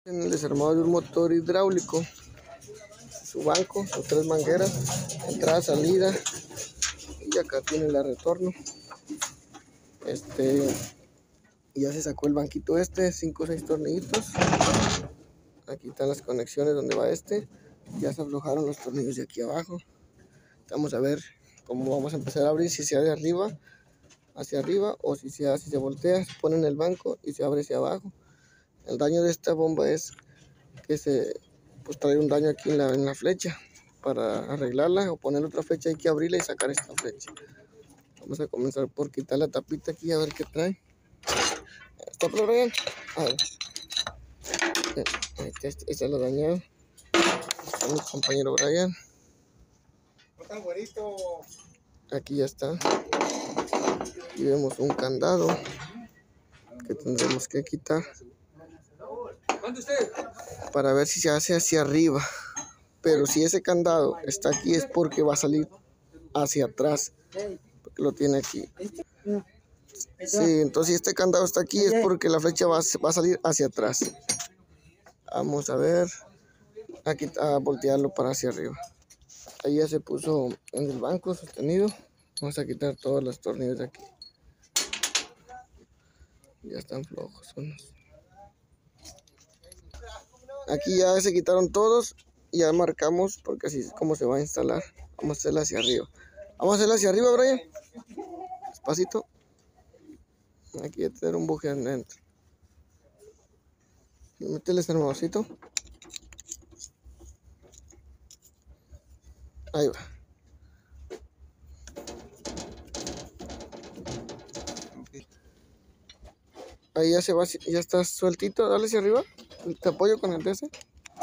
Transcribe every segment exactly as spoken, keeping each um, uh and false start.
En el desarmado de un motor hidráulico, su banco, sus tres mangueras, entrada, salida, y acá tiene la retorno. Este, ya se sacó el banquito este, cinco o seis tornillitos. Aquí están las conexiones donde va este. Ya se aflojaron los tornillos de aquí abajo. Vamos a ver cómo vamos a empezar a abrir, si sea de arriba hacia arriba o si se hace, si se voltea, se pone en el banco y se abre hacia abajo. El daño de esta bomba es que se pues trae un daño aquí en la, en la flecha. Para arreglarla o poner otra flecha hay que abrirla y sacar esta flecha. Vamos a comenzar por quitar la tapita aquí a ver qué trae. ¿Está por Brian? A ver. Este, este, este lo dañado. Está mi compañero Brian. Aquí ya está. Aquí vemos un candado que tendremos que quitar para ver si se hace hacia arriba. Pero si ese candado está aquí es porque va a salir hacia atrás, porque lo tiene aquí. Sí, entonces si este candado está aquí es porque la flecha va, va a salir hacia atrás. Vamos a ver, aquí a voltearlo para hacia arriba. Ahí ya se puso en el banco sostenido. Vamos a quitar todos los tornillos de aquí. Ya están flojos unos. Aquí ya se quitaron todos. Ya marcamos porque así es como se va a instalar. Vamos a hacerla hacia arriba. Vamos a hacerla hacia arriba, Brian. Despacito. Aquí hay que tener un buje adentro. Métele este hermosito. Ahí va. Ahí ya se va, ya está sueltito. Dale hacia arriba. Te apoyo con el D S.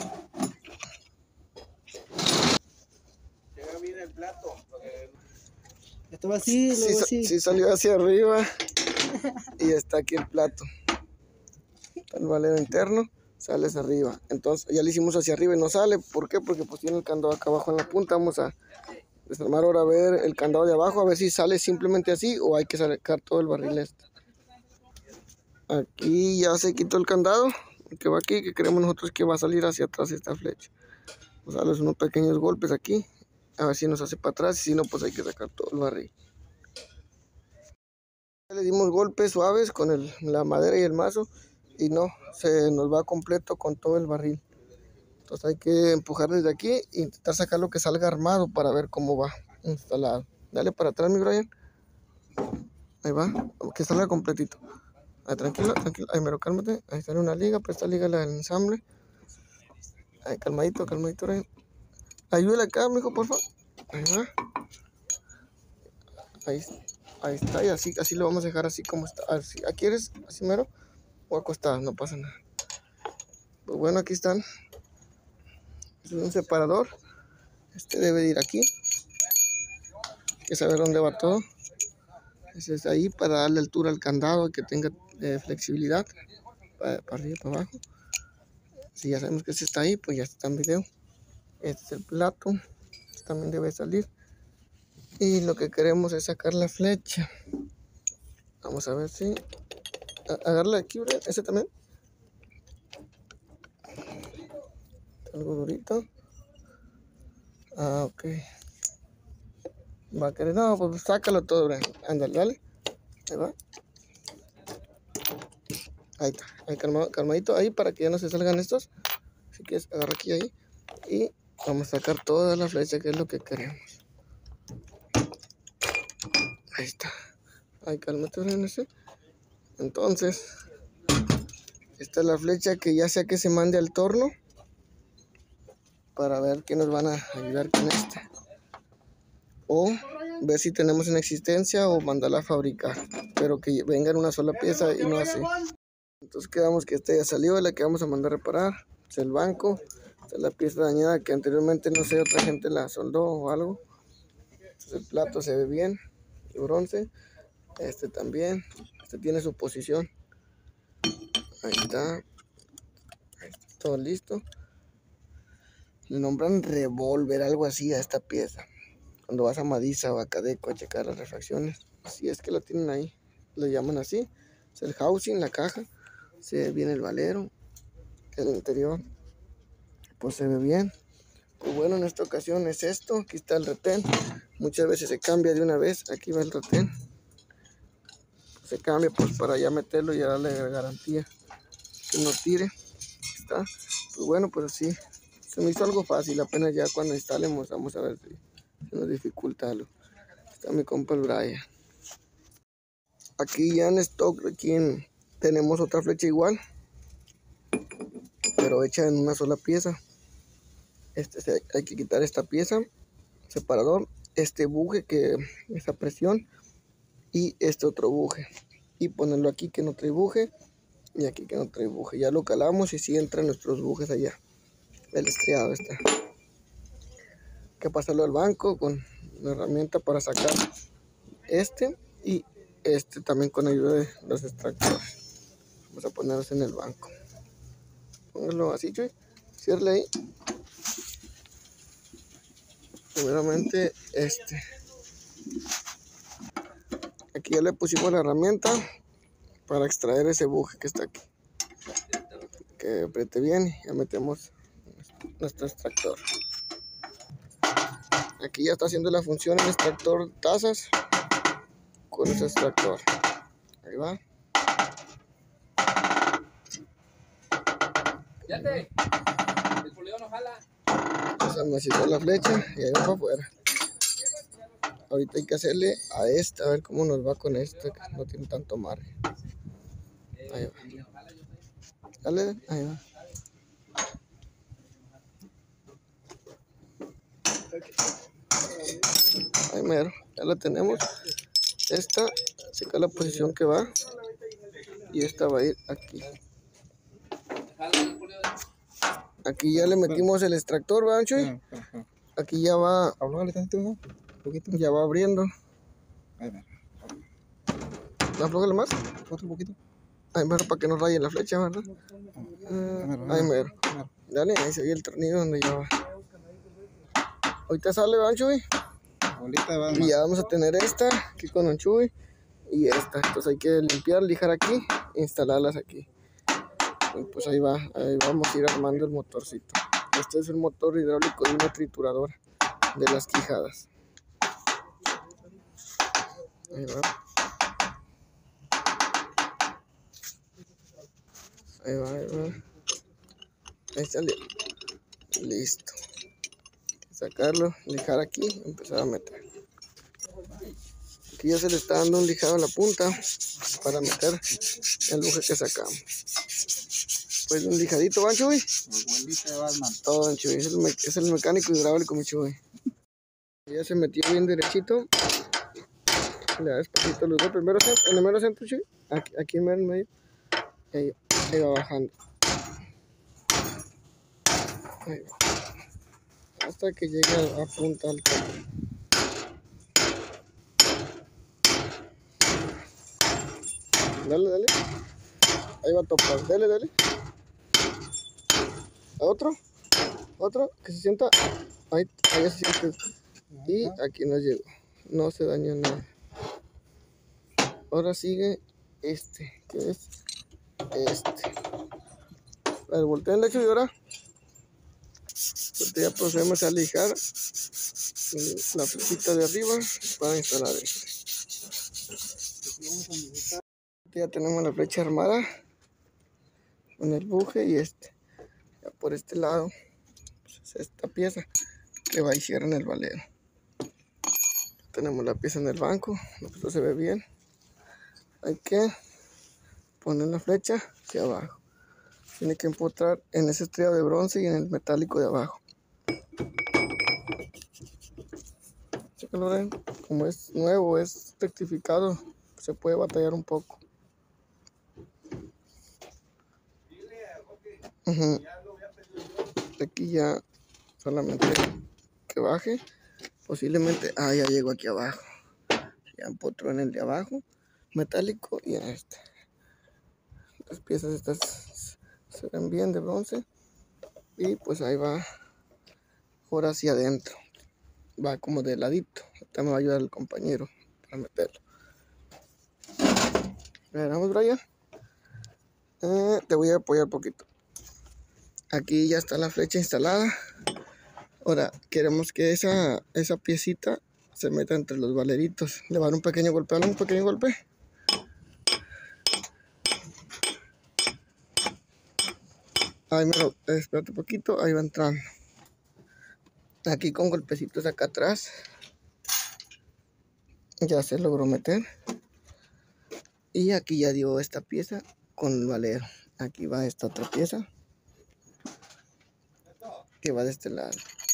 Llega bien el plato. Esto va así, luego sí, así. Sí salió hacia arriba. Y está aquí el plato. El valero interno sale hacia arriba. Entonces ya le hicimos hacia arriba y no sale. ¿Por qué? Porque pues tiene el candado acá abajo en la punta. Vamos a desarmar ahora a ver el candado de abajo, a ver si sale simplemente así o hay que sacar todo el barril este. Aquí ya se quitó el candado que va aquí, que creemos nosotros que va a salir hacia atrás esta flecha. Vamos a darles unos pequeños golpes aquí, a ver si nos hace para atrás, y si no pues hay que sacar todo el barril. Le dimos golpes suaves con el, la madera y el mazo y no, se nos va completo con todo el barril. Entonces hay que empujar desde aquí e intentar sacar lo que salga armado para ver cómo va instalado. Dale para atrás, mi Brian. Ahí va, que salga completito. Ahí, tranquilo, tranquilo. Ahí, mero, cálmate. Ahí está una liga, pero esta liga la del ensamble. Ahí, calmadito, calmadito, Brian. Ayúdale acá, mijo, por favor. Ahí va. Ahí, ahí está, y así, así lo vamos a dejar así como está. Así, ¿aquí eres? Así mero. O acostado, no pasa nada. Pues bueno, aquí están. Es un separador. Este debe de ir aquí. Hay que saber dónde va todo. Ese es ahí para darle altura al candado, que tenga eh, flexibilidad. Para, para arriba, para abajo. Si ya sabemos que ese está ahí, pues ya está en video. Este es el plato. Este también debe salir. Y lo que queremos es sacar la flecha. Vamos a ver si... Agarra aquí, ¿verdad? Ese también. Algo durito. Ah, ok. Va a querer... No, pues sácalo todo, ¿verdad? Ándale, dale. Ahí va. Ahí está. Ahí calmado, calmadito. Ahí para que ya no se salgan estos. Así que agarra aquí, ahí. Y vamos a sacar toda la flecha, que es lo que queremos. Ahí está. Ahí, cálmate, en ese. Entonces, esta es la flecha que ya sea que se mande al torno. Para ver qué nos van a ayudar con esta. O ver si tenemos en existencia o mandarla a fabricar. Pero que venga en una sola pieza y no así. Entonces quedamos que esta ya salió, la que vamos a mandar a reparar. Es el banco. Esta es la pieza dañada que anteriormente no sé, otra gente la soldó o algo. Entonces el plato se ve bien. El bronce. Este también. Este tiene su posición. Ahí está. Ahí está todo listo. Le nombran revólver, algo así a esta pieza. Cuando vas a Madiza o a Cadeco a checar las refracciones. Así es que lo tienen ahí. Lo llaman así. Es el housing, la caja. Se ve bien el valero. el interior pues se ve bien. Pues bueno, en esta ocasión es esto. Aquí está el retén. Muchas veces se cambia de una vez. Aquí va el retén. Se cambia pues para ya meterlo y ya darle garantía que no tire. Aquí está. Pues bueno, pues así se me hizo algo fácil. Apenas ya cuando instalemos vamos a ver si se nos dificulta algo. Está mi compa el Brian. Aquí ya en stock, aquí en, tenemos otra flecha igual, pero hecha en una sola pieza. Este, hay que quitar esta pieza, separador, este buje que esa presión y este otro buje y ponerlo aquí que no trae buje y aquí que no trae buje. Ya lo calamos y si entran nuestros bujes allá. El estriado está. Hay que pasarlo al banco con una herramienta para sacar este y este también con ayuda de los extractores. Vamos a ponerlos en el banco. Póngalo así, Chuy. Cierre ahí. Primeramente este. Aquí ya le pusimos la herramienta para extraer ese buje que está aquí. Que apriete bien y ya metemos nuestro extractor. Aquí ya está haciendo la función el extractor tazas con ese extractor. Ahí va. Fíjate, el pulido no jala. Se me citó la flecha y ahí va para afuera. Ahorita hay que hacerle a esta, a ver cómo nos va con esta, que no tiene tanto margen. Ahí va. Dale, ahí va. Ahí mero, ya la tenemos. Esta, checa la posición que va. Y esta va a ir aquí. Aquí ya le metimos el extractor, ¿verdad, Chuy? Aquí ya va. Ya va abriendo. ¿Aflójale más? Otro poquito. Ahí mero, para que no raye la flecha, ¿verdad? Uh, ahí mero. Dale, ahí se ve el tornillo donde ya va. Ahorita sale, ¿verdad, Chuy? Ahorita va. Y ya vamos a tener esta aquí con un Chuy y esta. Entonces hay que limpiar, lijar aquí e instalarlas aquí. Y pues ahí va, ahí vamos a ir armando el motorcito. Este es el motor hidráulico de una trituradora de las quijadas. Ahí va. Ahí va, ahí va. Ahí sale. Listo. Sacarlo, lijar aquí, empezar a meter. Aquí ya se le está dando un lijado a la punta para meter el buje que sacamos. Pues un lijadito, ¿va, Chuy? Todo, oh, Chuy, es el, es el mecánico hidráulico, mi Chuy. Ya se metió bien derechito. Le da despacito los dos. Primero en el mero centro, Chuy. Aquí, aquí en el medio. Ahí, ahí va bajando. Ahí va. Hasta que llegue a punta alta. Dale, dale. Ahí va a topar. Dale, dale. Otro. Otro. Que se sienta. Ahí, ahí se siente. Y aquí no llegó. No se dañó nada. Ahora sigue este. ¿Qué es? Este. A ver, voltea el lecho y ahora. Ya procedemos a lijar la flechita de arriba para instalar este. Ya tenemos la flecha armada con el buje y este. Ya por este lado pues es esta pieza que va y cierra en el valero. Tenemos la pieza en el banco, esto se ve bien. Hay que poner la flecha hacia abajo. Tiene que empotrar en ese estriado de bronce y en el metálico de abajo. Como es nuevo, es rectificado, se puede batallar un poco. Uh-huh. Aquí ya solamente que baje, posiblemente, ah, ya llegó aquí abajo. Ya empotró en el de abajo, metálico y en este. Las piezas estas se ven bien de bronce y pues ahí va ahora hacia adentro. Va como de ladito. Ahorita me va a ayudar el compañero para meterlo. Vamos, Brian. Eh, te voy a apoyar un poquito. Aquí ya está la flecha instalada. Ahora queremos que esa, esa piecita se meta entre los valeritos. Le va a dar un pequeño golpe, un pequeño golpe. Ahí me lo, espérate un poquito, ahí va entrando. Aquí con golpecitos acá atrás. Ya se logró meter. Y aquí ya dio esta pieza con el valero. Aquí va esta otra pieza que va de este lado.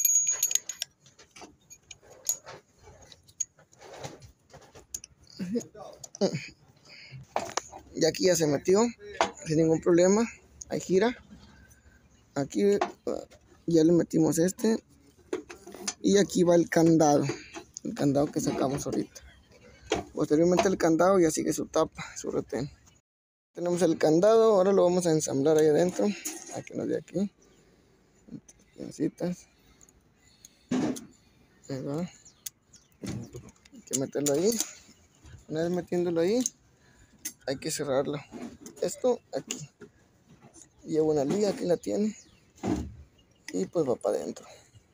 Y aquí ya se metió sin ningún problema. Ahí gira. Aquí ya le metimos este. Y aquí va el candado. El candado que sacamos ahorita. Posteriormente el candado ya sigue su tapa, su retén. Tenemos el candado, ahora lo vamos a ensamblar ahí adentro. Aquí nos de aquí. Pincitas. Ahí va. Hay que meterlo ahí. Una vez metiéndolo ahí, hay que cerrarlo. Esto aquí. Lleva una liga, aquí la tiene. Y pues va para adentro.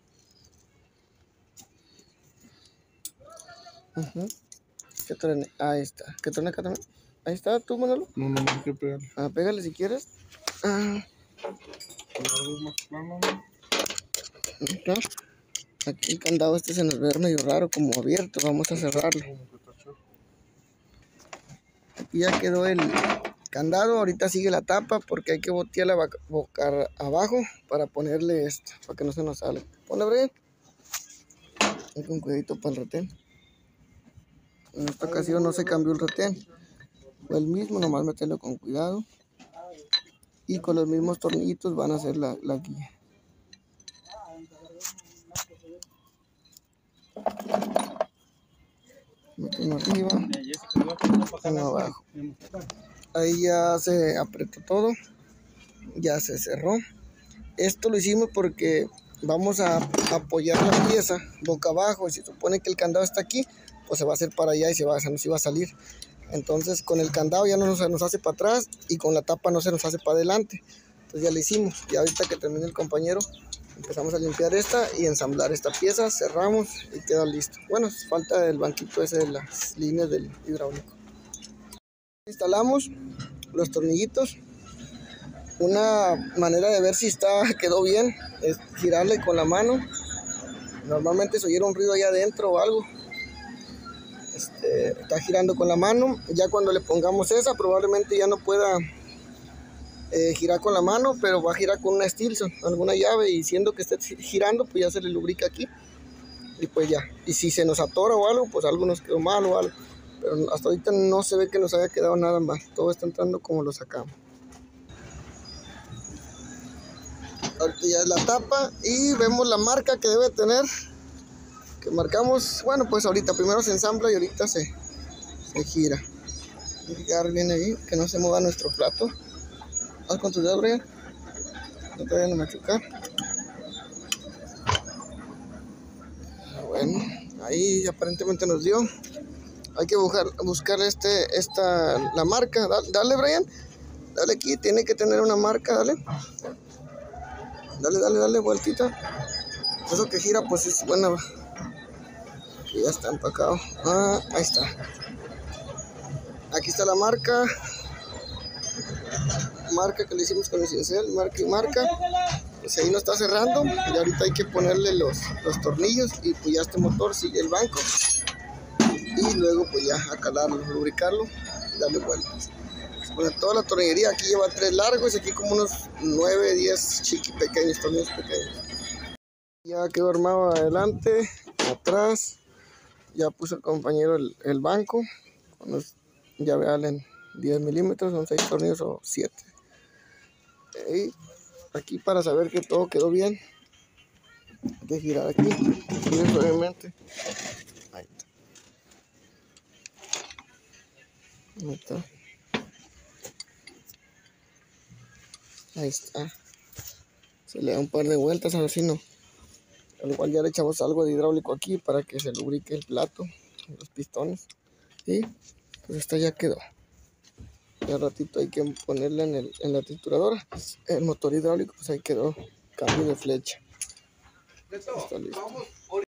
Uh-huh. ¿Qué truene? Ahí está. ¿Qué truene acá también? Ahí está, tú, Manolo. No, no, no hay que pegarle. Ah, pégale si quieres. Ah. ¿No? Aquí el candado este se nos ve medio raro, como abierto. Vamos a cerrarlo. Aquí ya quedó el candado. Ahorita sigue la tapa porque hay que voltearla boca abajo para ponerle esto, para que no se nos salga. Ponle, Brian. Y con cuidadito para el retén. En esta ocasión no se cambió el retén. Fue el mismo, nomás meterlo con cuidado. Y con los mismos tornillitos van a hacer la, la guía. Meten arriba, uno abajo. Ahí ya se apretó todo. Ya se cerró. Esto lo hicimos porque vamos a apoyar la pieza boca abajo. Y se supone que el candado está aquí, pues se va a hacer para allá y se, va, se nos iba a salir. Entonces con el candado ya no se nos hace para atrás y con la tapa no se nos hace para adelante. Entonces ya lo hicimos. Y ahorita que termine el compañero, empezamos a limpiar esta y ensamblar esta pieza, cerramos y queda listo. Bueno, falta el banquito ese de las líneas del hidráulico. Instalamos los tornillitos. Una manera de ver si está quedó bien es girarle con la mano. Normalmente se oyera un ruido allá adentro o algo. Este, está girando con la mano. Ya cuando le pongamos esa, probablemente ya no pueda eh, girar con la mano, pero va a girar con una Stilson, alguna llave, y siendo que esté girando, pues ya se le lubrica aquí. Y pues ya. Y si se nos atora o algo, pues algo nos quedó mal o algo. Pero hasta ahorita no se ve que nos haya quedado nada mal. Todo está entrando como lo sacamos. Ahorita ya es la tapa y vemos la marca que debe tener. Que marcamos, bueno, pues ahorita primero se ensambla y ahorita se, se gira. Hay que quedar bien ahí, que no se mueva nuestro plato. Haz con tu dedo, Brian. No te vayan a machucar. Bueno, ahí aparentemente nos dio. Hay que buscar, buscar este, esta, la marca. Dale, dale, Brian. Dale aquí, tiene que tener una marca, dale. Dale, dale, dale, vueltita. Eso que gira, pues es buena. Que ya está empacado. Ah, ahí está. Aquí está la marca. Marca que le hicimos con el cincel, marca y marca. Pues ahí no está cerrando. Y ahorita hay que ponerle los, los tornillos. Y pues ya este motor sigue el banco. Y luego pues ya a calarlo, lubricarlo y darle vueltas. Bueno, toda la tornillería aquí lleva tres largos y aquí como unos nueve, diez chiqui pequeños, tornillos pequeños. Ya quedó armado adelante, atrás. Ya puso el compañero el, el banco. Con los llaves Allen diez milímetros, son seis tornillos o siete. Y aquí para saber que todo quedó bien, hay que girar aquí, girar suavemente. Ahí está. Ahí está. Ahí está. Se le da un par de vueltas a ver si no. Al igual ya le echamos algo de hidráulico aquí para que se lubrique el plato, los pistones. Y pues esta ya quedó. Y al ratito hay que ponerla en, el, en la trituradora. El motor hidráulico, pues ahí quedó. Cambio de flecha. Está listo.